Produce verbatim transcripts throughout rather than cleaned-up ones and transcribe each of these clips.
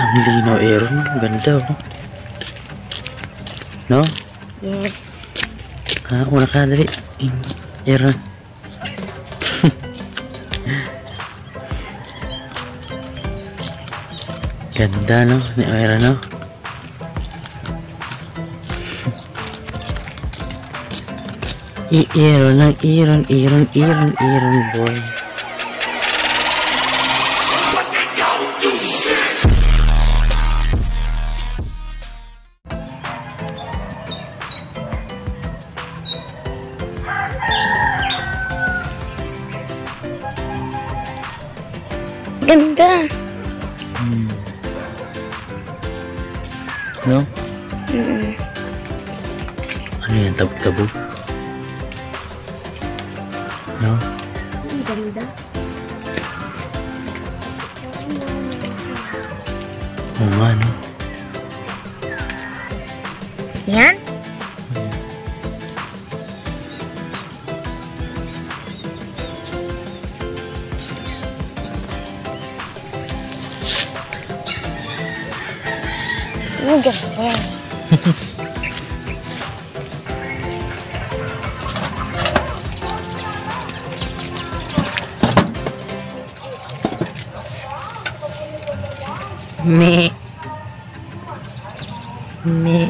Ang linaw, Aaron. Ang ganda, oh. No? Yes. Ah, una ka, dali. Aaron. Ganda, no? Ni Aaron, no? I-Aaron lang. Aaron, Aaron, Aaron, Aaron, boy. Ganda. Hmm. No? Mm. Ano yan? Tabog-tabog? No? Ang ganda. Oo nga, no? Yan? Ang ganda. Me. Me.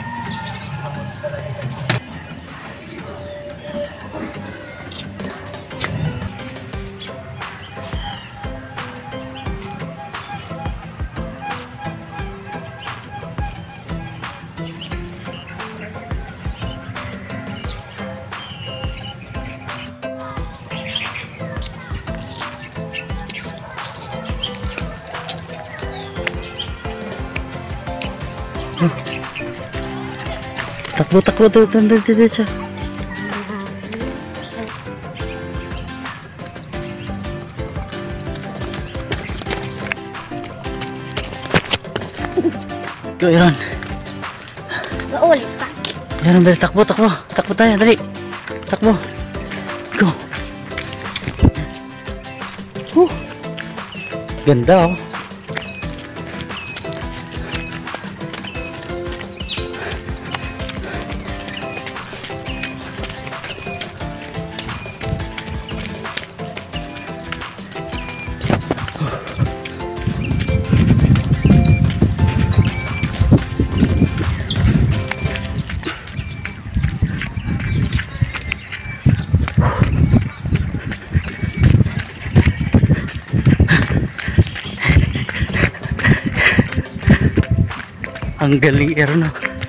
Takbo, takbo, takbo, takbo, takbo, takbo. Go, Aaron. Maulit pa. Aaron, dali, takbo, takbo. Takbo tayo, dali. Takbo. Go. Uh. Ganda, oh. Ang galing, Aaron.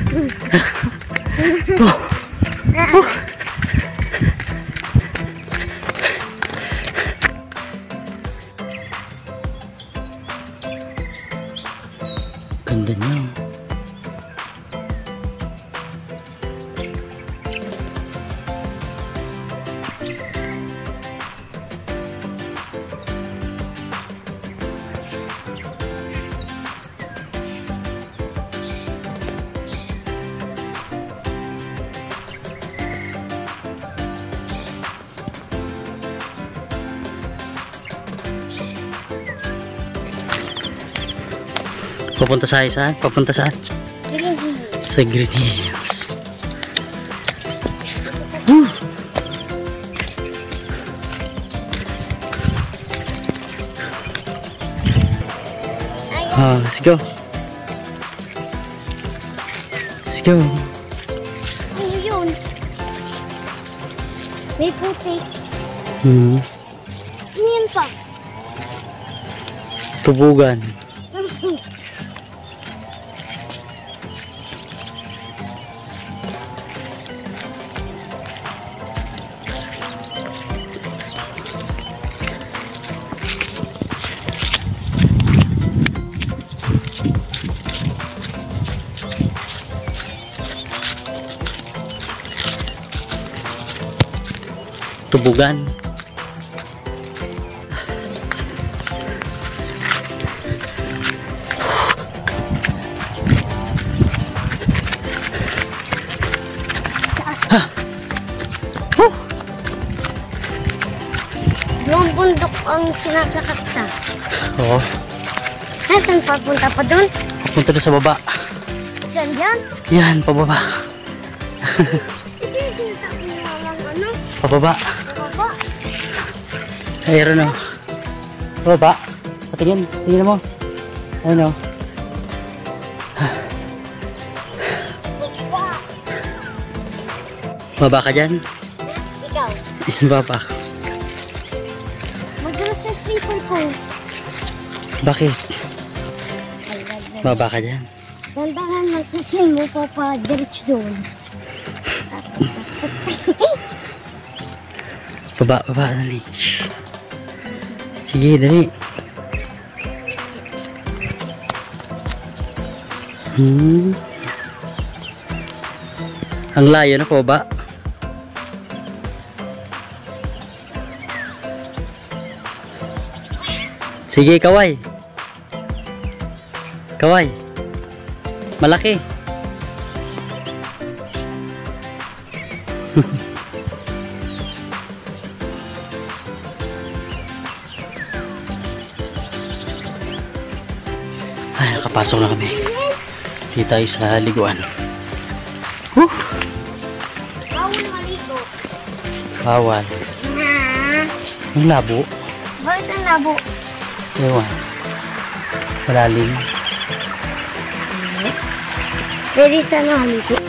Oh. Oh. Ganda niya. Papunta sa saan? Papunta saan? Sa Green Hills. Woo! Ah, let's go. Let's go. Ano yun? May puti. Hmm. Ano yun pa? Tubugan. Tubugan. Huh. Yung bundok ang sinasakat ka. Oo. Nasaan papunta pa dun? Punta na sa baba. Saan yan? Yan, pababa. Ito yung sinasabi ni mamang ano? Pababa. Baba. Ayun o. Pababa. Patingin. Tingin mo. Ayun o. Baba. Baba ka dyan. Ikaw. Baba. Magkalas sa slipper ko. Bakit? Baba ka dyan. Dandahan lang kasi mo papadiretso doon. Baba, baba. Dali. Sige, dali. Hmm. Ang layo na po ba? Sige, kaway. Kaway. Malaki. Ay, nakapasok na kami. Dito tayo sa liguan. Woo! Bawal maligo. Bawal. Na. Ang labo. Bakit ang labo? Ewan. Malalim. Pwede sana maligo.